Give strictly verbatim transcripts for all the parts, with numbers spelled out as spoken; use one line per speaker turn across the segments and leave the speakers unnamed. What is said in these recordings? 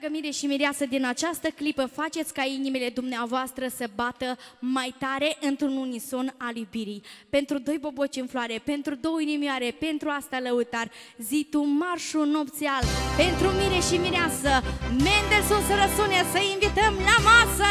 Dragă mire și mireasă, din această clipă faceți ca inimile dumneavoastră să bată mai tare într-un unison al iubirii. Pentru doi boboci în floare, pentru două inimioare, pentru asta lăutar, zi tu marșul nopțial, pentru mire și mireasă, Mendelssohn să răsune, să invităm la masă!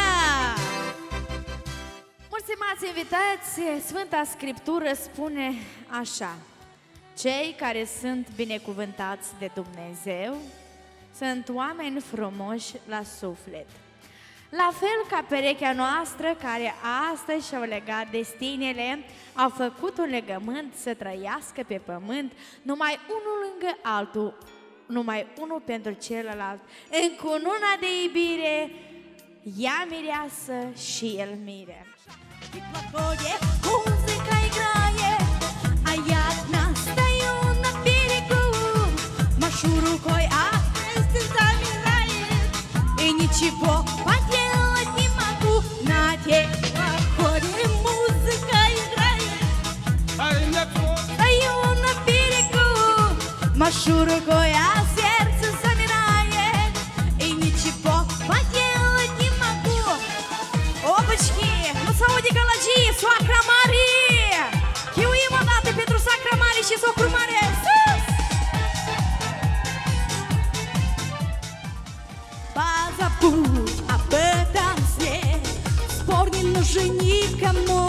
Mulțumați invitați, Sfânta Scriptură spune așa: cei care sunt binecuvântați de Dumnezeu sunt oameni frumoși la suflet. La fel ca perechea noastră care astăzi și-au legat destinele, au făcut un legământ să trăiască pe pământ, numai unul lângă altul, numai unul pentru celălalt, în cununa de iubire, ea mireasă și el mire.
Muzyka играет, а я стою на берегу, машу рукой, а песня замирает, и ничего поделать не могу. На теплоходе музыка играет, а я стою на берегу, машу рукой, а сердце замирает, и ничего поделать не могу.
Опачки! Să aude gălăgie, soacra mare! Chiuim o dată pentru soacra mare și socru mare! Sus!
Позабудь об этом сне, спор не нужен никому.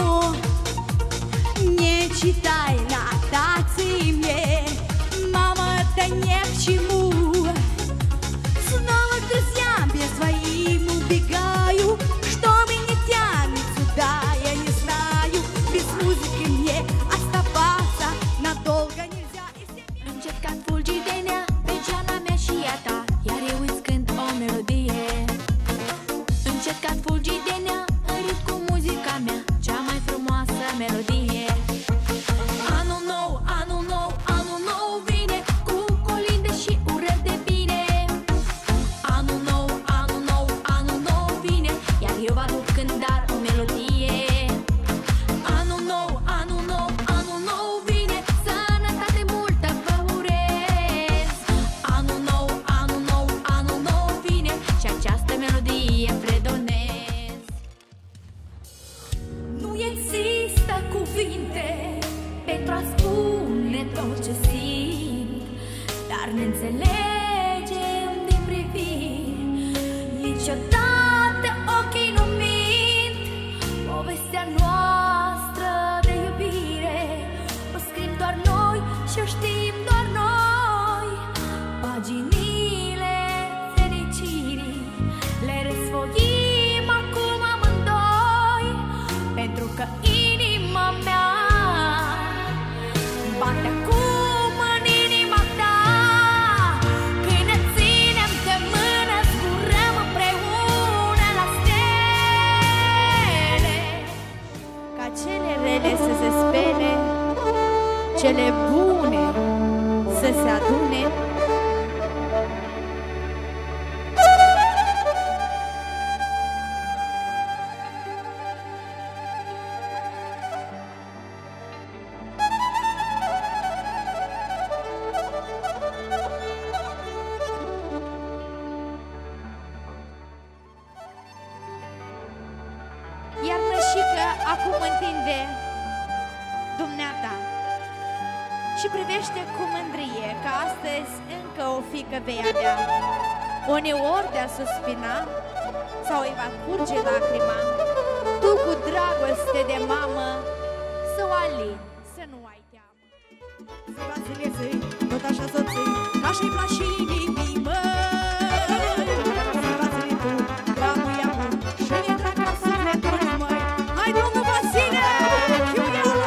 Не читай нотации мне, мама, это не к чему. Снова к друзьям я своим убегаю, чтобы не тянуть сюда, я не знаю. Без музыки мне оставаться надолго нельзя.
Încet ca fulgidenea pe geana mea și a ta, iar eu îți cânt o melodie. Încet ca fulgidenea, în ritm cu muzica mea, cea mai frumoasă melodie. Anul nou, anul nou, anul nou vine, cu colinde și urări de bine. Anul nou, anul nou, anul nou vine, iar eu vă aduc cântar o melodie. Anul nou, anul nou, anul nou vine, sănătate multă vă urez. Anul nou, anul nou, anul nou vine, și această melodie fredonez.
Nu există cuvinte pentru a spune tot ce simt, dar ne înțelegem din priviri. Niciodată ochii nu mint, povestea noastră de iubire o scriem doar noi și o știm doar noi. Paginile fericirii le răsfoim acum amândoi, pentru că inima mea bate acum în inima ta. Când ne ținem de mână, zburăm împreună la stele.
Ca cele rele să se spele, cele bune să se adune. Iar nășică acum întinde dumneata și privește cu mândrie că astăzi încă o fiică vei avea. Uneori de-a suspina sau îi va curge lacrima, tu cu dragoste de mamă să o alini, să nu ai teamă.
Să Vasile, tot așa să ții, ca și-i place inimii, măi. Să Vasile, tu, dragul ea bun, și mi-e drag la sufletul, măi. Hai, domnul Vasile, chiuială!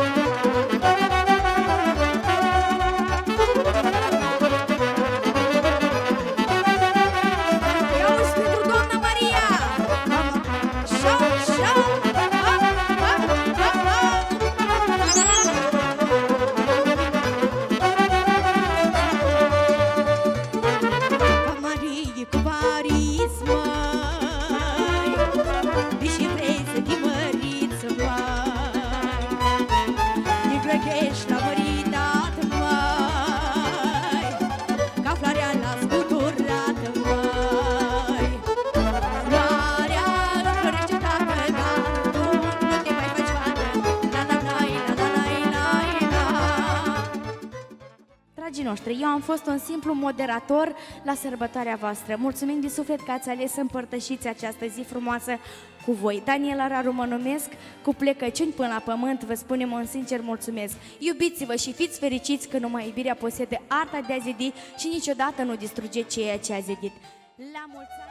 Ia-uzi pentru doamna Maria!
Șau, șau! Hop, hop, hop, hop!
Dragii noștri, eu am fost un simplu moderator la sărbătoarea voastră. Mulțumim din suflet că ați ales să împărtășiți această zi frumoasă cu voi. Daniela Raru mă numesc, cu plecăciuni până la pământ, vă spunem un sincer mulțumesc. Iubiți-vă și fiți fericiți că numai iubirea posede arta de a zidi și niciodată nu distruge ceea ce a zidit. La mulți ani!